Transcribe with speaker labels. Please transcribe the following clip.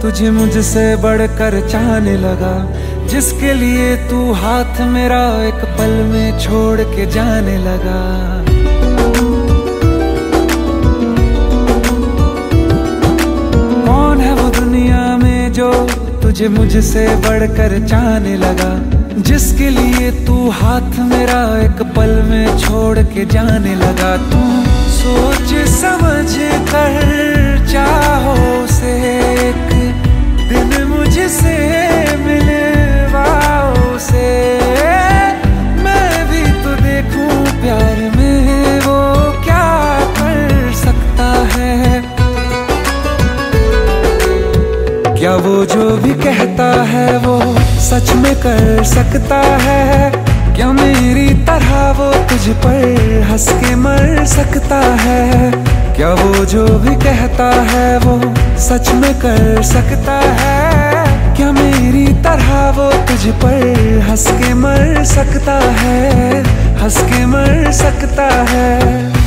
Speaker 1: तुझे मुझसे बढ़कर चाहने लगा, जिसके लिए तू हाथ मेरा एक पल में छोड़ के जाने लगा। कौन है वो दुनिया में जो तुझे मुझसे बढ़कर चाहने लगा, जिसके लिए तू हाथ मेरा एक पल में छोड़ के जाने लगा। तू सोच समझ कर चाहो से एक दिन मुझसे मिलवाओ से, मैं भी तो देखूं प्यार में वो क्या कर सकता है। क्या वो जो भी कहता है वो सच में कर सकता है? क्या मेरी तरह वो तुझ पर हंस के मर सकता है? क्या वो जो भी कहता है वो सच में कर सकता है? क्या मेरी तरह वो तुझ पर हंस के मर सकता है? हंस के मर सकता है?